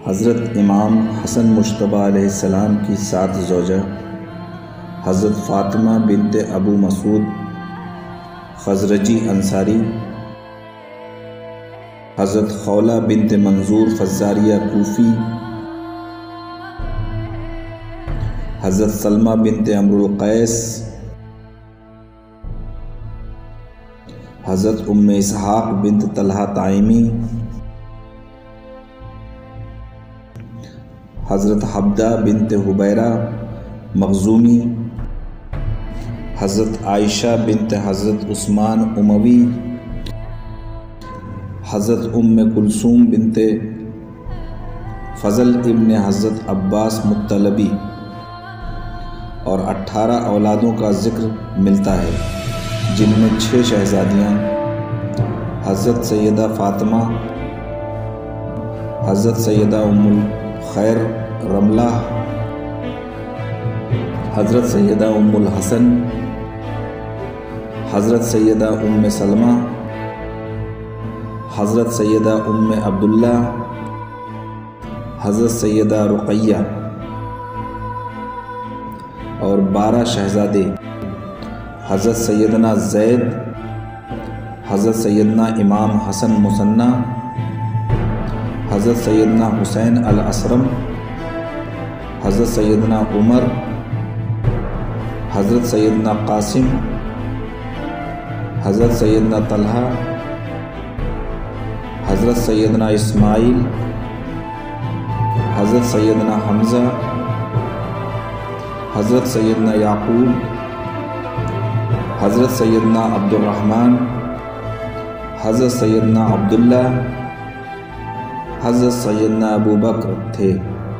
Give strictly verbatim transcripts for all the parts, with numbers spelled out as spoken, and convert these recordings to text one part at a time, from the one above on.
حضرت امام حسن مجتبیٰ علیہ السلام کی سات زوجہ حضرت فاطمہ بنت ابو مسعود خزرجی انصاری، حضرت خولہ بنت منظور فزاریہ کوفی، حضرت سلمہ بنت عمرو القیس، حضرت ام اسحاق بنت طلحہ طائمی، حضرت حبدہ بنت حبیرہ مخزومی، حضرت عائشہ بنت حضرت عثمان اموی، حضرت ام کلثوم بنت فضل ابن حضرت عباس مطلبی، اور اٹھارہ اولادوں کا ذکر ملتا ہے، جن میں چھ شہزادیاں حضرت سیدہ فاطمہ، حضرت سیدہ ام الخیر رملہ، حضرت سیدہ ام الحسن، حضرت سیدہ ام سلمہ، حضرت سیدہ ام عبداللہ، حضرت سیدہ رقیہ، اور بارہ شہزادے حضرت سیدنا زید، حضرت سیدنا امام حسن مثنیٰ، حضرت سیدنا حسین الاسرم، حضرت سیدنا عمر، حضرت سیدنا قاسم، حضرت سیدنا طلحہ، حضرت سیدنا اسماعیل، حضرت سیدنا حمزہ، حضرت سیدنا یعقوب، حضرت سیدنا عبد الرحمن، حضرت سیدنا عبداللہ، حضرت سیدنا ابو بکر تھے۔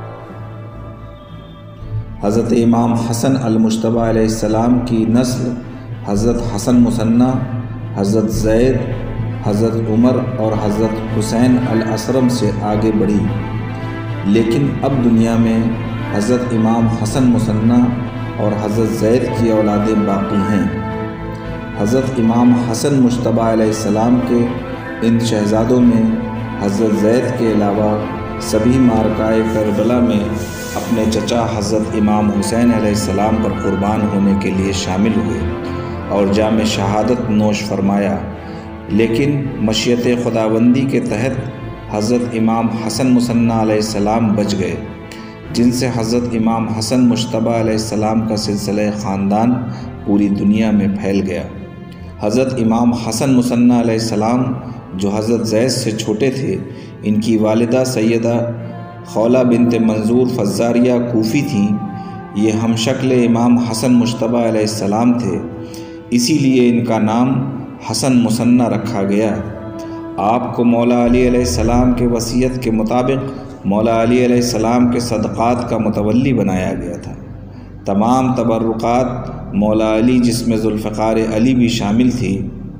حضرت امام حسن المجتبیٰ علیہ السلام کی نسل حضرت حسن مثنیٰ، حضرت زید، حضرت عمر اور حضرت حسین الاسرم سے آگے بڑھی، لیکن اب دنیا میں حضرت امام حسن مثنیٰ اور حضرت زید کی اولادیں باقی ہیں۔ حضرت امام حسن مجتبیٰ علیہ السلام کے ان شہزادوں میں حضرت زید کے علاوہ سبھی معرکۂ کربلا میں اپنے چچا حضرت امام حسین علیہ السلام پر قربان ہونے کے لیے شامل ہوئے اور جام شہادت نوش فرمایا، لیکن مشیت خداوندی کے تحت حضرت امام حسن مثنیٰ علیہ السلام بچ گئے، جن سے حضرت امام حسن مجتبیٰ علیہ السلام کا سلسلہ خاندان پوری دنیا میں پھیل گیا۔ حضرت امام حسن مثنیٰ علیہ السلام جو حضرت زید سے چھوٹے تھے، ان کی والدہ سیدہ خولہ بنت منظور فزاریہ کوفی تھیں۔ یہ ہم شکل امام حسن مجتبیٰ علیہ السلام تھے، اسی لیے ان کا نام حسن مثنیٰ رکھا گیا۔ آپ کو مولا علی علیہ السلام کے وصیت کے مطابق مولا علی علیہ السلام کے صدقات کا متولی بنایا گیا تھا۔ تمام تبرکات مولا علی، جس میں ذوالفقار علی بھی شامل تھی،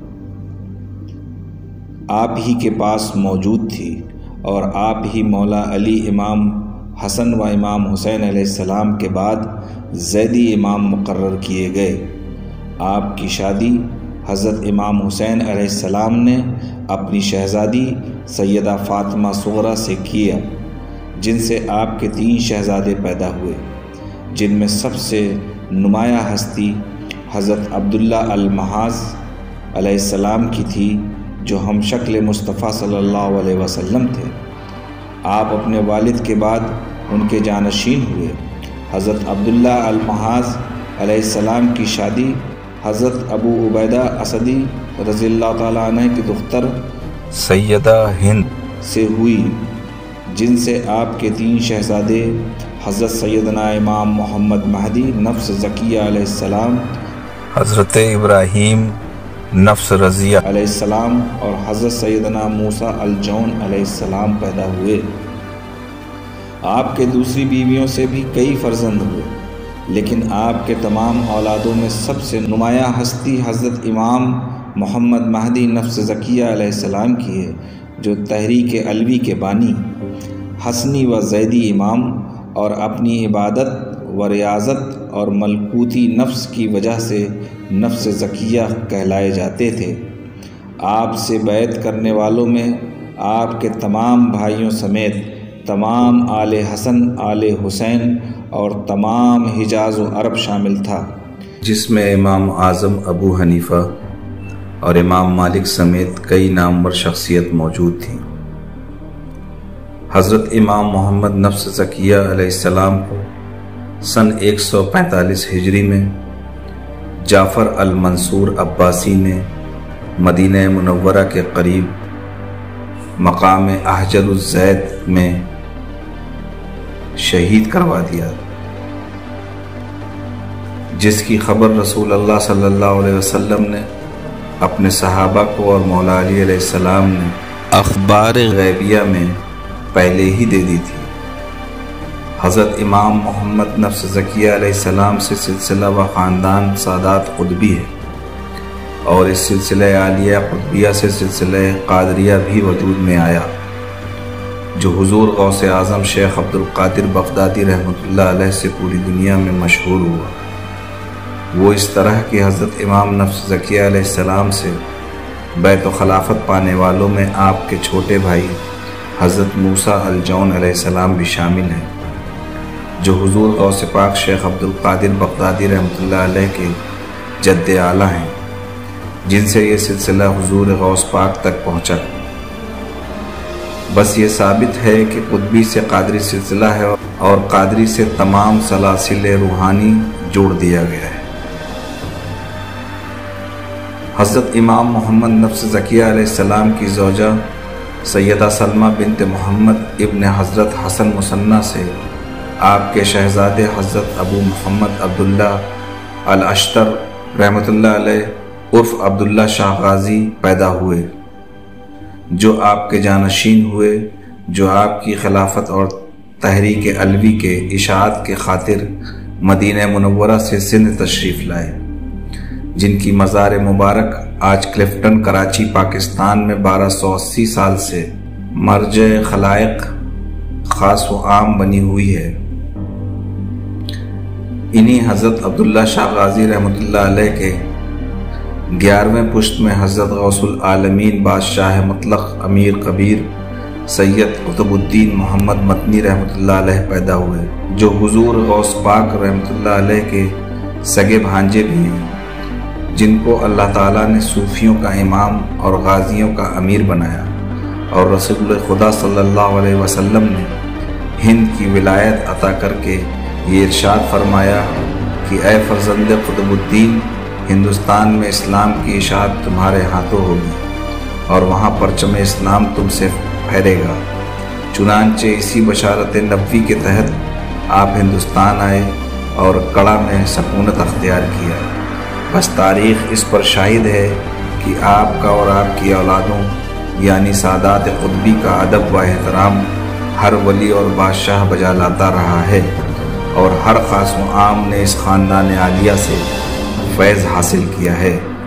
آپ ہی کے پاس موجود تھی، اور آپ ہی مولا علی امام حسن و امام حسین علیہ السلام کے بعد زیدی امام مقرر کیے گئے۔ آپ کی شادی حضرت امام حسین علیہ السلام نے اپنی شہزادی سیدہ فاطمہ صغریٰ سے کیا، جن سے آپ کے تین شہزادے پیدا ہوئے، جن میں سب سے نمایاں ہستی حضرت عبداللہ المحاذ علیہ السلام کی تھی، جو ہم شکل مصطفیٰ صلی اللہ علیہ وسلم تھے۔ آپ اپنے والد کے بعد ان کے جانشین ہوئے۔ حضرت عبداللہ المحاذ علیہ السلام کی شادی حضرت ابو عبیدہ اسدی رضی اللہ تعالیٰ عنہ کی دختر سیدہ ہند سے ہوئی، جن سے آپ کے تین شہزادے حضرت سیدنا امام محمد مہدی نفس زکیہ علیہ السلام، حضرت ابراہیم نفس رضیہ علیہ السلام اور حضرت سیدنا موسیٰ الجون علیہ السلام پیدا ہوئے۔ آپ کے دوسری بیویوں سے بھی کئی فرزند ہوئے، لیکن آپ کے تمام اولادوں میں سب سے نمایاں ہستی حضرت امام محمد مہدی نفس زکیہ علیہ السلام کی ہے، جو تحریک علوی کے بانی، حسنی و زیدی امام، اور اپنی عبادت و ریاضت اور ملکوتی نفس کی وجہ سے نفس زکیہ کہلائے جاتے تھے۔ آپ سے بیعت کرنے والوں میں آپ کے تمام بھائیوں سمیت تمام آل حسن، آل حسین اور تمام حجاز و عرب شامل تھا، جس میں امام اعظم ابو حنیفہ اور امام مالک سمیت کئی نامور شخصیت موجود تھیں۔ حضرت امام محمد نفس زکیہ علیہ السلام کو سن ایک سو پینتالیس ہجری میں جعفر المنصور عباسی نے مدینہ منورہ کے قریب مقام احجر الزید میں شہید کروا دیا، جس کی خبر رسول اللہ صلی اللہ علیہ وسلم نے اپنے صحابہ کو اور مولا علی علیہ السلام نے اخبار غیبیہ میں پہلے ہی دے دی تھی۔ حضرت امام محمد نفس زکیہ علیہ السلام سے سلسلہ و خاندان سادات قطبی ہے، اور اس سلسلہ عالیہ قطبیہ سے سلسلہ قادریہ بھی وجود میں آیا، جو حضور غوث اعظم شیخ عبد القادر بغدادی رحمۃ اللہ علیہ سے پوری دنیا میں مشہور ہوا۔ وہ اس طرح کہ حضرت امام نفس زکیہ علیہ السلام سے بیت و خلافت پانے والوں میں آپ کے چھوٹے بھائی حضرت موسیٰ الجون علیہ السلام بھی شامل ہیں، جو حضور غوث پاک شیخ عبد القادر بغدادی رحمۃ اللہ علیہ کے جد اعلیٰ ہیں، جن سے یہ سلسلہ حضور غوث پاک تک پہنچا۔ بس یہ ثابت ہے کہ قطبی سے قادری سلسلہ ہے اور قادری سے تمام سلاسل روحانی جوڑ دیا گیا ہے۔ حضرت امام محمد نفس زکیہ علیہ السلام کی زوجہ سیدہ سلمہ بنت محمد ابن حضرت حسن مثنیٰ سے آپ کے شہزادے حضرت ابو محمد عبداللہ الاشتر رحمۃ اللہ علیہ عرف عبداللہ شاہ غازی پیدا ہوئے، جو آپ کے جانشین ہوئے، جو آپ کی خلافت اور تحریک علوی کے اشاعت کے خاطر مدینہ منورہ سے سندھ تشریف لائے، جن کی مزار مبارک آج کلفٹن کراچی پاکستان میں بارہ سو اسی سال سے مرجع خلائق خاص و عام بنی ہوئی ہے۔ انہی حضرت عبداللہ شاہ غازی رحمۃ اللہ علیہ کے گیارہویں پشت میں حضرت غوث العالمین بادشاہ مطلق امیر کبیر سید قطب الدین محمد مدنی رحمۃ اللہ علیہ پیدا ہوئے، جو حضور غوث پاک رحمۃ اللہ علیہ کے سگے بھانجے بھی ہیں، جن کو اللہ تعالیٰ نے صوفیوں کا امام اور غازیوں کا امیر بنایا، اور رسول خدا صلی اللہ علیہ وسلم نے ہند کی ولایت عطا کر کے یہ ارشاد فرمایا کہ اے فرزند قطب الدین، ہندوستان میں اسلام کی اشاعت تمہارے ہاتھوں ہوگی اور وہاں پرچم اسلام تم سے پھیلے گا۔ چنانچہ اسی بشارت نبوی کے تحت آپ ہندوستان آئے اور کڑا میں سکونت اختیار کیا۔ بس تاریخ اس پر شاہد ہے کہ آپ کا اور آپ کی اولادوں یعنی سادات قطبی کا ادب و احترام ہر ولی اور بادشاہ بجا لاتا رہا ہے، اور ہر خاص و عام نے اس خاندان عالیہ سے فیض حاصل کیا ہے۔